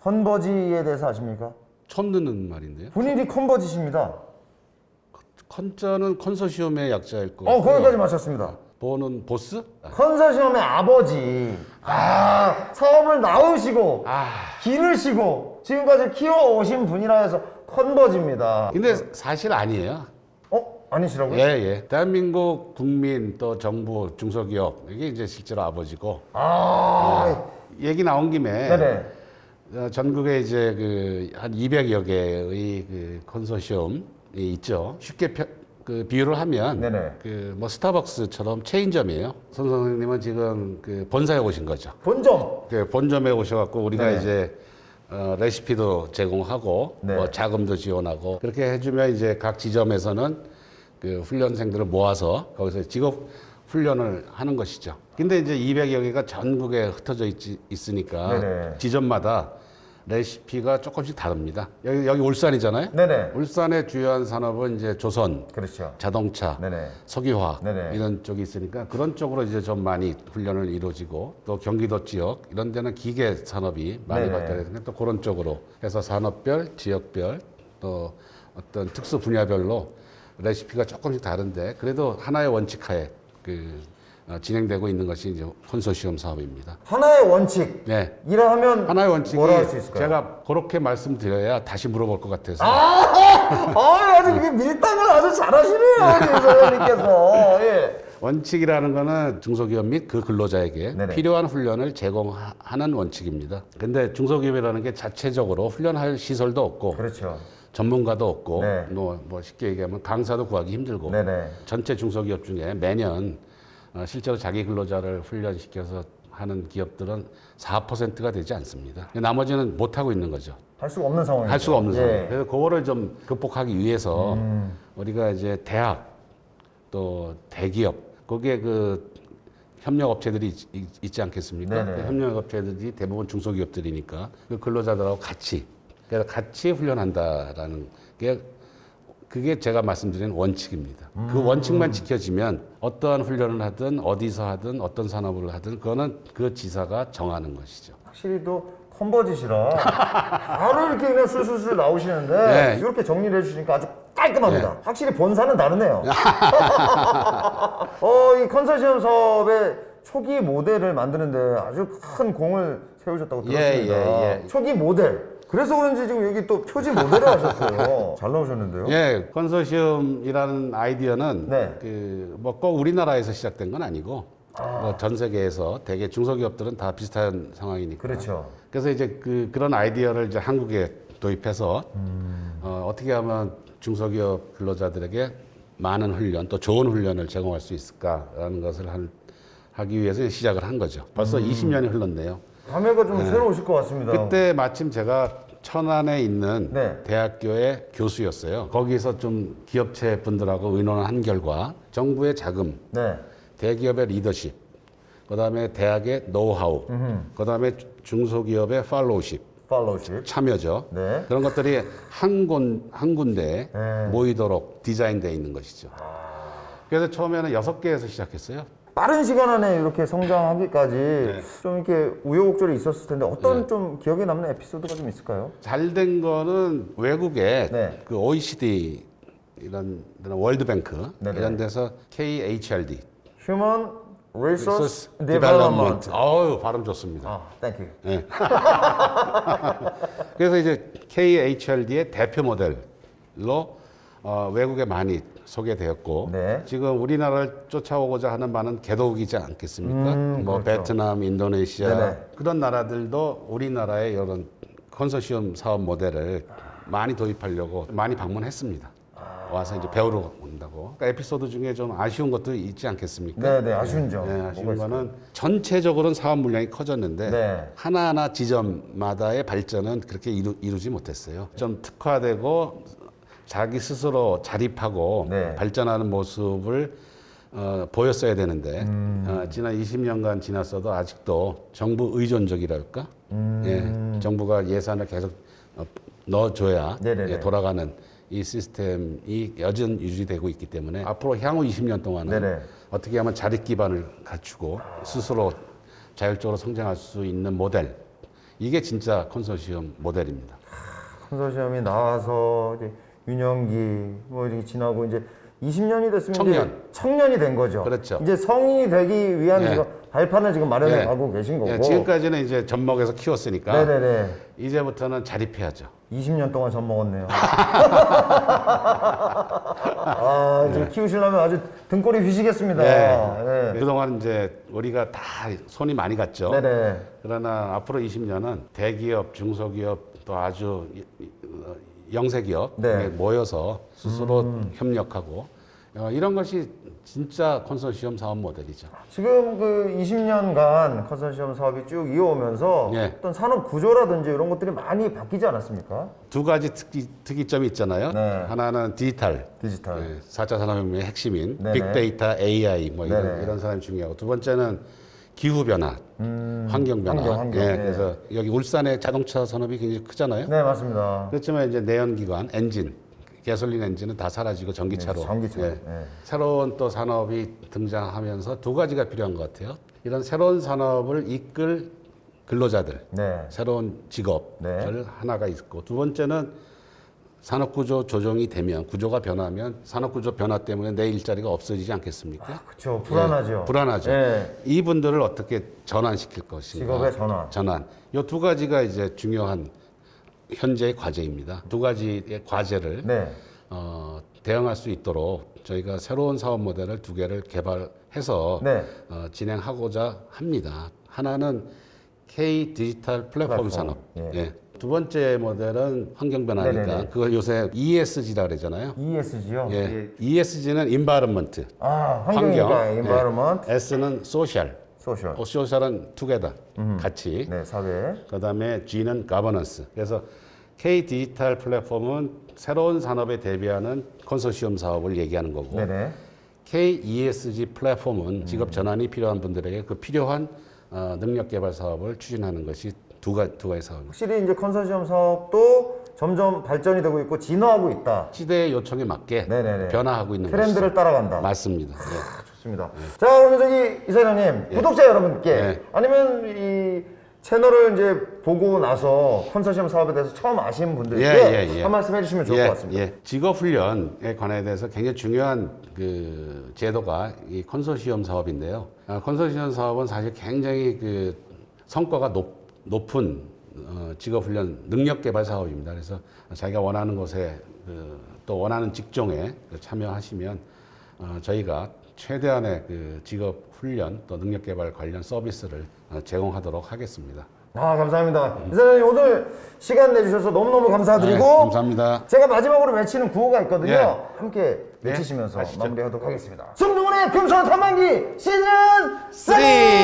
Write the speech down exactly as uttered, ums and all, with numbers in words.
컨버지에 대해서 아십니까? 처음 듣는 말인데요. 본인이 컨버지십니다. 컨자는 컨소시엄의 약자일 거고. 어, 거기까지 맞췄습니다. 보는 보스? 컨소시엄의 아버지. 아, 사업을 나오시고, 아. 기르시고, 지금까지 키워오신 분이라 해서 컨버지입니다. 근데 사실 아니에요. 어? 아니시라고요? 예, 예. 대한민국 국민 또 정부 중소기업 이게 이제 실제로 아버지고. 아, 얘기 나온 김에 네네. 어, 전국에 이제 그 한 이백여 개의 그 컨소시엄이 있죠. 쉽게 펴, 그 비유를 하면 네네. 그 뭐 스타벅스처럼 체인점이에요. 손 선생님은 지금 그 본사에 오신 거죠. 본점. 그 본점에 오셔갖고 우리가 네네. 이제 어, 레시피도 제공하고 네. 뭐 자금도 지원하고 그렇게 해주면 이제 각 지점에서는 그 훈련생들을 모아서 거기서 직업 훈련을 하는 것이죠. 근데 이제 이백여 개가 전국에 흩어져 있, 있으니까 네네. 지점마다 레시피가 조금씩 다릅니다. 여기, 여기 울산이잖아요. 네네. 울산의 주요한 산업은 이제 조선, 그렇죠. 자동차, 네네. 석유화 네네. 이런 쪽이 있으니까 그런 쪽으로 이제 좀 많이 훈련을 이루어지고 또 경기도 지역 이런 데는 기계 산업이 많이 네네. 발달해서 또 그런 쪽으로 해서 산업별, 지역별 또 어떤 특수 분야별로 레시피가 조금씩 다른데 그래도 하나의 원칙하에 그 어, 진행되고 있는 것이 이제 컨소시엄 사업입니다. 하나의 원칙. 네. 이라 하면 하나의 원칙이 뭐라 할 수 있을까요? 제가 그렇게 말씀드려야 다시 물어볼 것 같아서 아, 아, 아주 이게 밀당을 아주 잘하시네요, 김사장님께서. 예. 원칙이라는 거는 중소기업 및 그 근로자에게 네네. 필요한 훈련을 제공하는 원칙입니다. 근데 중소기업이라는 게 자체적으로 훈련할 시설도 없고 그렇죠. 전문가도 없고 네. 뭐, 뭐 쉽게 얘기하면 강사도 구하기 힘들고 네네. 전체 중소기업 중에 매년 어, 실제로 자기 근로자를 훈련시켜서 하는 기업들은 사 퍼센트가 되지 않습니다. 나머지는 못하고 있는 거죠. 할 수가 없는 상황이죠. 할 수가 없는 예. 상황. 그래서 그거를 좀 극복하기 위해서 음. 우리가 이제 대학 또 대기업 거기에 그 협력업체들이 있, 있, 있지 않겠습니까? 네네. 그 협력업체들이 대부분 중소기업들이니까 그 근로자들하고 같이 그래서 같이 훈련한다라는 게 그게 제가 말씀드린 원칙입니다. 음. 그 원칙만 지켜지면 어떠한 훈련을 하든 어디서 하든 어떤 산업을 하든 그거는 그 지사가 정하는 것이죠. 확실히 또 컨버지시라 바로 이렇게 그냥 술술술 나오시는데 네. 이렇게 정리를 해주시니까 아주 깔끔합니다. 네. 확실히 본사는 다르네요. 어, 이 컨소시엄 사업의 초기 모델을 만드는데 아주 큰 공을 세우셨다고 들었습니다. 예, 예. 초기 모델. 그래서 그런지 지금 여기 또 표지 모델을 하셨어요. 잘 나오셨는데요. 예, 컨소시엄이라는 아이디어는 네. 그 뭐 꼭 우리나라에서 시작된 건 아니고 아. 뭐 전 세계에서 대개 중소기업들은 다 비슷한 상황이니까. 그렇죠. 그래서 이제 그 그런 아이디어를 이제 한국에 도입해서 음. 어, 어떻게 하면 중소기업 근로자들에게 많은 훈련 또 좋은 훈련을 제공할 수 있을까라는 것을 한, 하기 위해서 시작을 한 거죠. 벌써 음. 이십 년이 흘렀네요. 감회가 좀 새로우실 것 같습니다. 그때 마침 제가 천안에 있는 네. 대학교의 교수였어요. 거기서 좀 기업체 분들하고 의논을 한 결과 정부의 자금, 네. 대기업의 리더십, 그다음에 대학의 노하우, 그다음에 중소기업의 팔로우십, 팔로우십. 참여죠. 네. 그런 것들이 한, 군, 한 군데에 네. 모이도록 디자인되어 있는 것이죠. 그래서 처음에는 여섯 개에서 시작했어요. 빠른 시간 안에 이렇게 성장하기까지 네. 좀 이렇게 우여곡절이 있었을 텐데 어떤 좀 기억에 남는 에피소드가 좀 있을까요? 잘 된 거는 외국에 네. 그 오이시디 이런 데는 월드뱅크 네네. 이런 데서 케이에이치알디 Human Resource Development. Development. 어우 발음 좋습니다. 아, 땡큐. 네. 그래서 이제 케이에이치알디의 대표 모델로 어, 외국에 많이 소개되었고 네. 지금 우리나라를 쫓아오고자 하는 많은 개도국이지 않겠습니까? 음, 뭐 그렇죠. 베트남, 인도네시아 네네. 그런 나라들도 우리나라의 이런 컨소시엄 사업 모델을 많이 도입하려고 많이 방문했습니다. 와서 이제 배우러 온다고. 그러니까 에피소드 중에 좀 아쉬운 것도 있지 않겠습니까? 네네, 아쉬운 점. 네, 아쉬운 뭐가 거는 전체적으로는 사업 물량이 커졌는데 네. 하나하나 지점마다의 발전은 그렇게 이루, 이루지 못했어요. 좀 특화되고 자기 스스로 자립하고 네. 발전하는 모습을 어, 보였어야 되는데 음. 어, 지난 이십 년간 지났어도 아직도 정부 의존적이랄까? 음. 예, 정부가 예산을 계속 어, 넣어줘야 네네네. 예, 돌아가는 이 시스템이 여전 유지되고 있기 때문에 앞으로 향후 이십 년 동안은 네네. 어떻게 하면 자립 기반을 갖추고 스스로 자율적으로 성장할 수 있는 모델 이게 진짜 컨소시엄 모델입니다. 컨소시엄이 나와서 이제 유년기 뭐 이렇게 지나고 이제 이십 년이 됐으면 청년. 이제 청년이 된 거죠. 그렇죠. 이제 성인이 되기 위한 예. 지금 발판을 지금 마련해 예. 가고 계신 거고. 예, 지금까지는 이제 젖먹여서 키웠으니까 네네네. 이제부터는 자립해야죠. 이십 년 동안 젖 먹었네요. 아, 이제 키우시려면 아주 등골이 휘시겠습니다. 네. 예. 그동안 이제 우리가 다 손이 많이 갔죠. 네네. 그러나 앞으로 이십 년은 대기업, 중소기업 또 아주 영세기업 네. 모여서 스스로 음. 협력하고 어, 이런 것이 진짜 컨소시엄 사업 모델이죠. 지금 그 이십 년간 컨소시엄 사업이 쭉 이어오면서 예. 어떤 산업 구조라든지 이런 것들이 많이 바뀌지 않았습니까? 두 가지 특기, 특이점이 있잖아요. 네. 하나는 디지털, 디지털. 예, 사 차 산업혁명의 핵심인 네네. 빅데이터, 에이아이 뭐 이런, 네네. 이런 사람이 중요하고 두 번째는 기후 변화, 음, 환경 변화. 환경, 환경. 예, 네. 그래서 여기 울산의 자동차 산업이 굉장히 크잖아요. 네, 맞습니다. 그렇지만 이제 내연기관, 엔진, 가솔린 엔진은 다 사라지고 전기차로. 네, 전기차로. 예. 네. 새로운 또 산업이 등장하면서 두 가지가 필요한 것 같아요. 이런 새로운 산업을 이끌 근로자들, 네. 새로운 직업을 네. 하나가 있고 두 번째는 산업구조 조정이 되면 구조가 변하면 산업구조 변화 때문에 내 일자리가 없어지지 않겠습니까? 그렇죠. 불안하죠. 예, 불안하죠. 네. 이분들을 어떻게 전환시킬 것인가? 직업의 전환. 전환. 이 두 가지가 이제 중요한 현재의 과제입니다. 두 가지의 과제를 네. 어, 대응할 수 있도록 저희가 새로운 사업 모델을 두 개를 개발해서 네. 어, 진행하고자 합니다. 하나는 K 디지털 플랫폼, 플랫폼. 산업. 예. 예. 두 번째 모델은 환경 변화니까 네네네. 그걸 요새 이에스지라 그러잖아요. 이에스지요. 예. 이에스지는 인바이런먼트. 아, 환경이니까 환경. environment, 예. S는 소셜. social. 어, 소셜은 투게더. 같이. 네, 사회. 그다음에 G는 가버넌스. 그래서 K 디지털 플랫폼은 새로운 산업에 대비하는 컨소시엄 사업을 얘기하는 거고 네네. K 이에스지 플랫폼은 직업 전환이 필요한 분들에게 그 필요한 어, 능력 개발 사업을 추진하는 것이 두, 가, 두 가지 사업입니다. 확실히 이제 컨소시엄 사업도 점점 발전이 되고 있고 진화하고 있다. 시대의 요청에 맞게 네네네. 변화하고 있는 트렌드를 것이죠. 따라간다. 맞습니다. 예. 좋습니다. 자, 그러면 저기 이사장님, 구독자 여러분께 예. 아니면 이 채널을 이제 보고 나서 컨소시엄 사업에 대해서 처음 아시는 분들께 예, 예, 예. 한 말씀 해주시면 좋을 것 같습니다. 예. 직업 훈련에 관해 대해서 굉장히 중요한 그 제도가 이 컨소시엄 사업인데요. 아, 컨소시엄 사업은 사실 굉장히 그 성과가 높, 높은 어, 직업 훈련 능력 개발 사업입니다. 그래서 자기가 원하는 곳에 그, 또 원하는 직종에 그 참여하시면 어, 저희가 최대한의 그 직업 훈련 또 능력 개발 관련 서비스를 어, 제공하도록 하겠습니다. 아, 감사합니다. 이사장님 오늘 시간 내주셔서 너무너무 감사드리고 네, 감사합니다. 제가 마지막으로 외치는 구호가 있거든요. 예. 함께 외치시면서 네, 아시죠? 마무리하도록 하겠습니다. 승중훈의 금손 탐방기 시즌 쓰리!